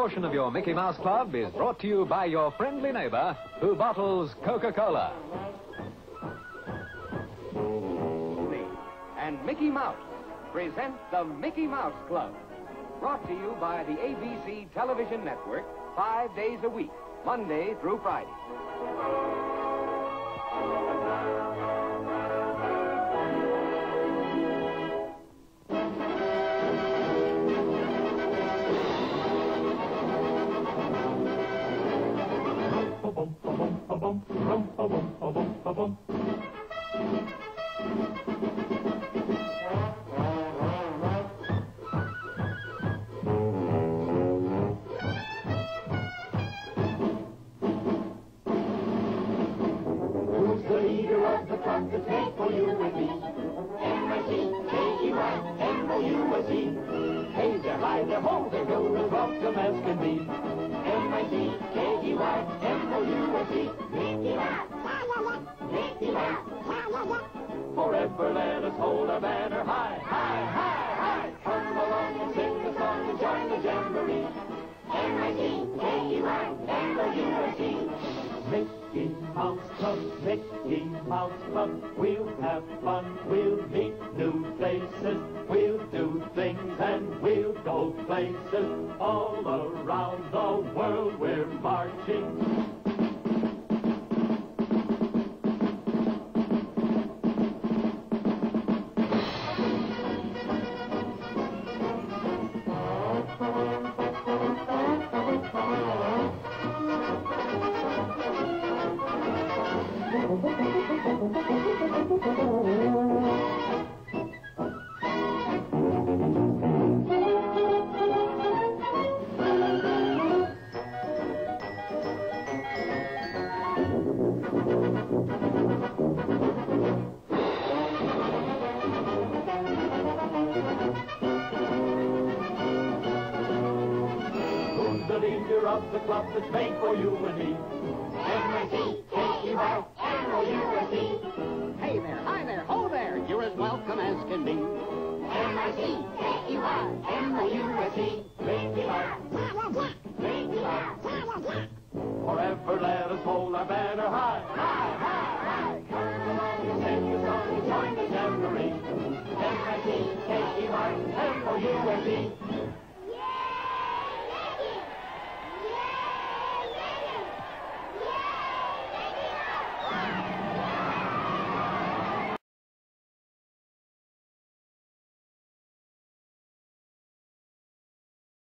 portion of your Mickey Mouse Club is brought to you by your friendly neighbor who bottles Coca-Cola. And Mickey Mouse presents the Mickey Mouse Club. Brought to you by the ABC Television Network 5 days a week, Monday through Friday. That's made for you and me. M-I-C-K-E-Y-M-O-U-S-E. Hey there, hi there, ho there, you're as welcome as can be. M-I-C-K-E-Y-M-O-U-S-E. Mickey Mouse, Mickey Mouse, forever let us hold our banner high, high, high, high. Come along and sing the song and join the jamboree. M-I-C-K-E-Y-M-O-U-S-E. Mickey Mouse Club, Mickey Mouse Club. We'll have fun, we'll meet new faces. We'll do things and we'll go places. All around the world we're marching. The leader of the club that's made for you and me. M-I-C-K-E-Y-M-O-U-S-E. Hey there, hi there, ho there, you're as welcome as can be. M-I-C-K-E-Y-M-O-U-S-E. Mickey Mouse, Mickey Mouse. Forever let us hold our banner high, high, high, high. Come along and sing the song and join the jamboree. M-I-C-K-E-Y-M-O-U-S-E.